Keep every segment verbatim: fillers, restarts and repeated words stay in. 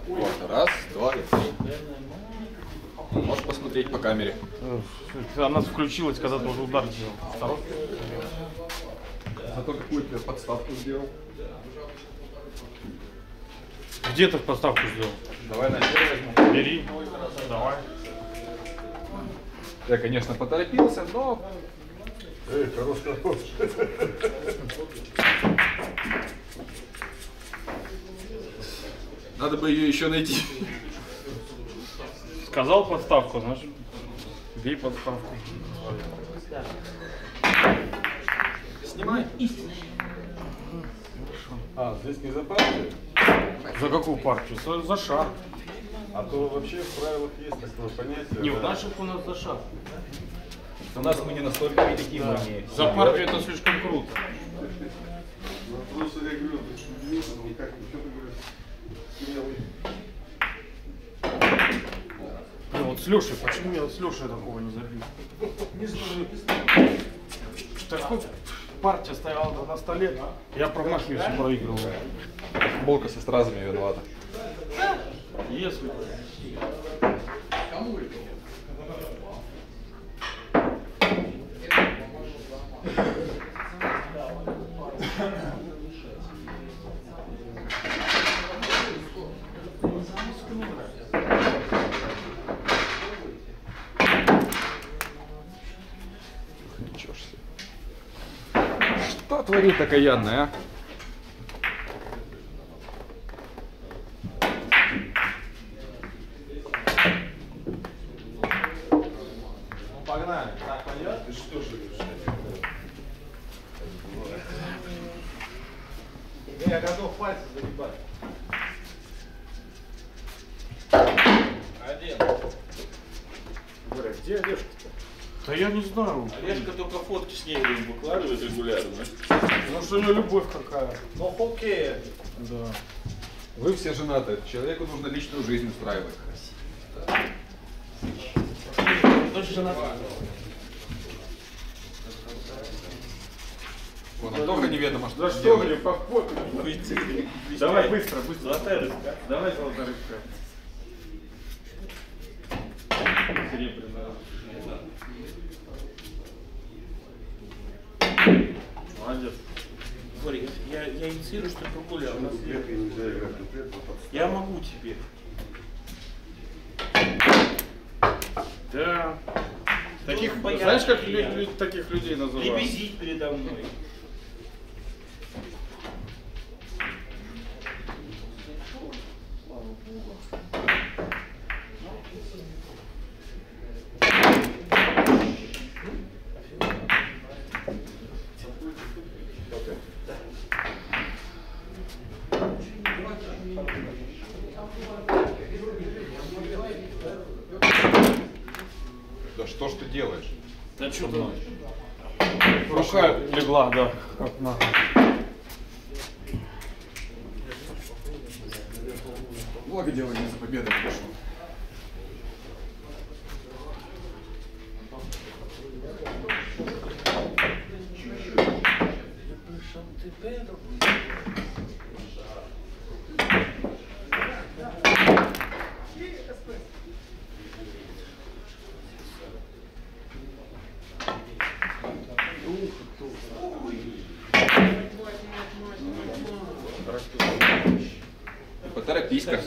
Вот, раз, два, три. Можешь посмотреть по камере. Она включилась, когда ты уже удар делал. Осторожно. Зато какую ты подставку сделал. Где ты подставку сделал? Давай на возьму. Бери. Давай. Я, конечно, поторопился, но... Эй, хорош, хорош. Надо бы ее еще найти. Сказал подставку, значит, бей подставку. Снимай. А, здесь не за партию? За какую партию? За, за шар. А то вообще в правилах есть такое понятие. Не, в да. наших у нас за шар. У нас мы не настолько велики, Да. мы не... За партию это слишком круто. Ну, просто я говорю, ты что удивился, ну как, что ты говоришь, смелый. Ну, вот с Лешей, почему я с Лешей такого не забил? Не знаю. Такой партия стояла на столе, я промахиваюсь и проигрывал. Футболка со стразами виновата. Если бы. Ничего себе. Что творит окаянное, а? Погнали. Так, пойдет? Ты что же я готов пальцы загибать. Один. Говорят, где Олежка-то? Да я не знаю. Олежка только фотки с ней выкладывает регулярно. Ну что у нее любовь какая. Ну хоккей. Да. Вы все женаты. Человеку нужно личную жизнь устраивать. Дочь жена. Вон, Антоха неведомо, что Да он что делает. мне по фото? Давай быстро, быстро. Золотая рыбка. Давай золотая рыбка. Серебряная. Молодец. Смотри, я, я инициирую, что ты прогулял. Я могу тебе. Да. Таких, Бояться знаешь, как я. лю- лю- таких людей называют? Лебезить передо мной. Да что ж ты делаешь? Да что ты? Рука легла, да. Как надо. Благо дело не за победой пришел. Поторопись-ка.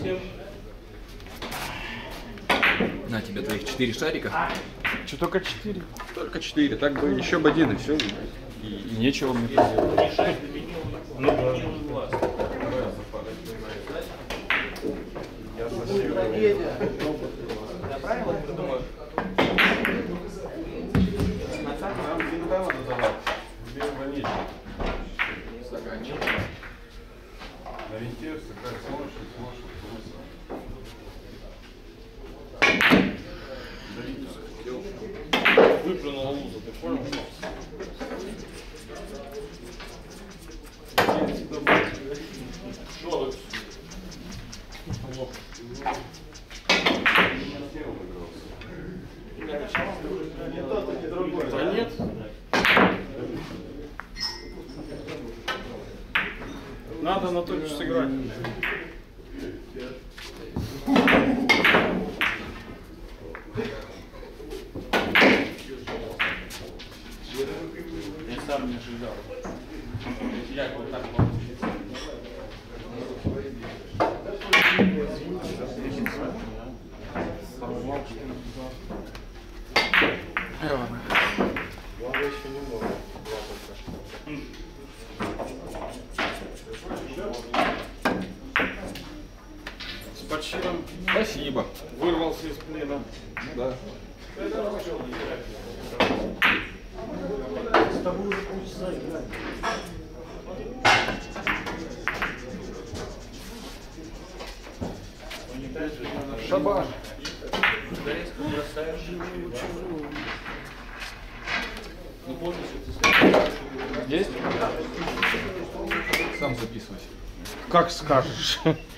На тебе твоих четыре шарика. Что, только четыре? Только четыре. Так бы еще бы один и все. И, и нечего мне поделать. Мешать до меня. Ну да. Я правильно придумал? Нам всегда надо давать. Белого нечего. Стаканчик. Ориентируйся, как сможешь, и сможешь. Выплюнула лузу, ты понял? Что тут? Не тот, и не другой. Да нет. Надо на то сыграть. Баширом Спасибо. вырвался из плена. Да. С тобой уже полчаса играть. Шабаш. Резко бросаешь. Ну помнишь, что ты сказал? Есть? Сам записывайся. Как скажешь.